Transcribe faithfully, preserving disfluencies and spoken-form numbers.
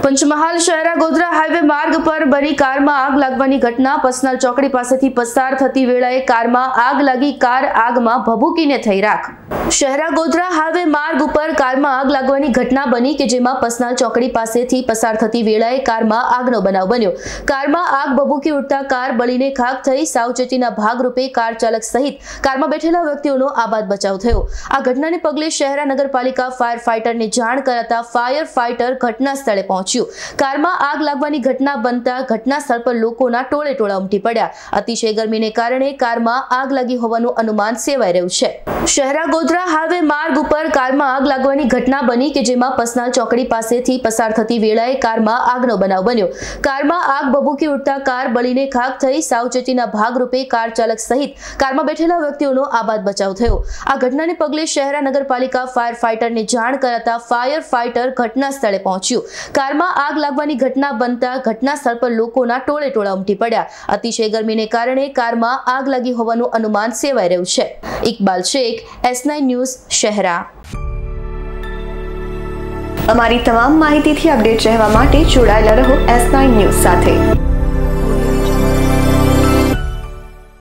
Panchmahal Shehera Godhra highway માર્ગ પર બની કારમાં આગ લાગવાની ઘટના પસનાલ ચોકડી પાસેથી પસાર થતી વેળાએ કારમાં આગ લાગી કાર આગમાં ભભૂકીને થઈ રાખ। શહેરા ગોધરા હાઈવે માર્ગ ઉપર કારમાં આગ લાગવાની ઘટના બની કે જેમાં પસનાલ ચોકડી પાસેથી પસાર થતી વેળાએ કારમાં આગનો બનાવ બન્યો। કારમાં આગ ભભૂકી ઉઠતા કાર બળીને ખાખ થઈ। સાવચેતીના ભાગરૂપે કાર ચાલક સહિત કારમાં બેઠેલા વ્યક્તિઓનો આબાદ બચાવ થયો। આ ઘટનાને પગલે શહેરા નગરપાલિકા ફાયર ફાઈટરને જાણ કરાતા ફાયર ફાઈટર ઘટના સ્થળે પહોંચ્યું। કારમાં આગ લાગવાની ઘટના બનતા ઘટના સ્થળ પર લોકોના ટોળે ટોળા ઉમટી પડ્યા। અતિશય ગરમીને કારણે કારમાં આગ લાગી હોવાનું અનુમાન સેવાઈ રહ્યું છે। શહેરા ગોધરા હાઈવે માર્ગ ઉપર કારમાં આગ લાગવાની ઘટના બની કે જેમાં પસનાલ ચોકડી પાસેથી પસાર થતી વેળાએ કારમાં આગનો બનાવ બન્યો। કારમાં આગ ભભૂકી ઉઠતા કાર બળીને ખાખ થઈ। સાવચેતીના ભાગરૂપે કાર ચાલક સહિત કારમાં બેઠેલા વ્યક્તિઓનો આબાદ બચાવ થયો। આ ઘટનાને પગલે શહેરા નગરપાલિકા ફાયર ફાઈટરને જાણ કરાતા ફાયર ફાઈટર ઘટના સ્થળે પહોંચ્યું। કારમાં આગ લાગવાની ઘટના બનતા ઘટના સ્થળ પર લોકોના ટોળે ટોળા ઉમટી પડ્યા। અતિશય ગરમીને કારણે કારમાં આગ લાગી હોવાનું અનુમાન સેવાઈ રહ્યું છે। Iqbal Shaikh, S nine news, Shehra. અમારી તમામ માહિતીથી અપડેટ રહેવા માટે જોડાયેલા રહો એસ નાઇન ન્યૂઝ સાથે।